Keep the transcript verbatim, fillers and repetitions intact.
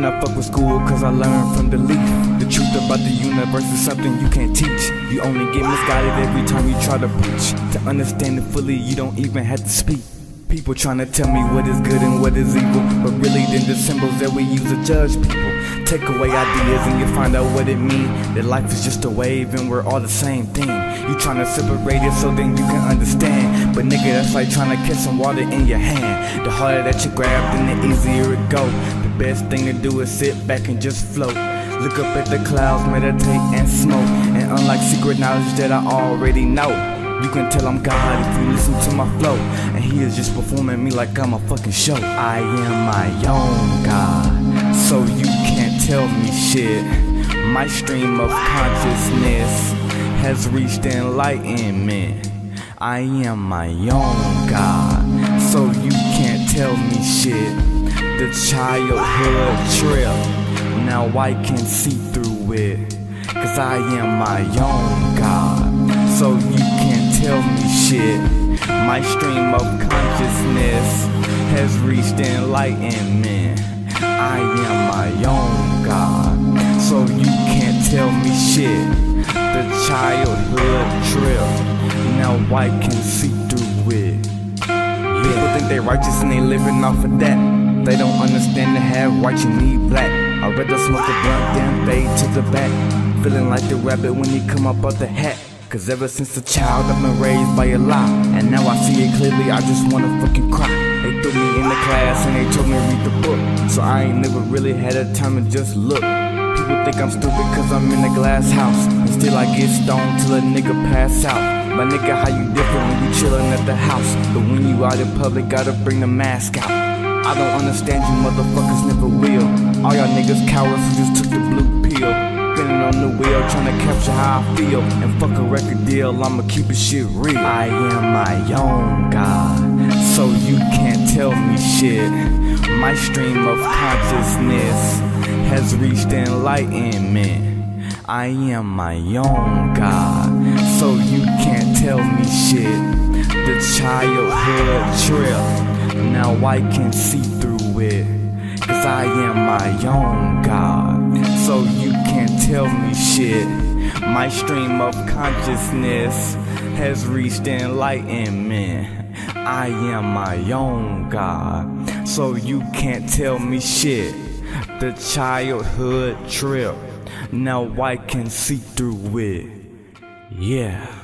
Man, I fuck with school cause I learned from the leaf. The truth about the universe is something you can't teach. You only get misguided every time you try to preach. To understand it fully, you don't even have to speak. People trying to tell me what is good and what is evil, but really then the symbols that we use to judge people. Take away ideas and you find out what it means. That life is just a wave and we're all the same thing. You trying to separate it so then you can understand, but nigga, that's like trying to catch some water in your hand. The harder that you grab, then the easier it go. The best thing to do is sit back and just float. Look up at the clouds, meditate and smoke. And unlike secret knowledge that I already know, you can tell I'm God if you listen to my flow. And he is just performing me like I'm a fucking show. I am my own God, so you can't tell me shit. My stream of consciousness has reached enlightenment. I am my own God, so you can't tell me shit. The childhood trip, now I can see through it. Cause I am my own God, so you can't tell me shit. My stream of consciousness has reached enlightenment. I am my own God, so you can't tell me shit. The childhood trip, now I can see through it. People think they righteous and they living off of that. They don't understand to have white, you need black. I'd rather smoke a blunt than fade to the back. Feeling like the rabbit when he come up out the hat. Cause ever since a child I've been raised by a lie, and now I see it clearly, I just wanna fucking cry. They threw me in the class and they told me to read the book, so I ain't never really had a time to just look. People think I'm stupid cause I'm in a glass house, and still I get stoned till a nigga pass out. My nigga, how you different when you chillin' at the house, but when you out in public gotta bring the mask out. I don't understand you motherfuckers, never will. All y'all niggas cowards who just took the blue pill. Spinning on the wheel, trying to capture how I feel. And fuck a record deal, I'ma keep it shit real. I am my own God, so you can't tell me shit. My stream of consciousness has reached enlightenment. I am my own God, so you can't tell me shit. The childhood trip, now I can see through it. Cause I am my own God, so you can't tell me shit. My stream of consciousness has reached enlightenment. I am my own God, so you can't tell me shit. The childhood trip, now I can see through it. Yeah.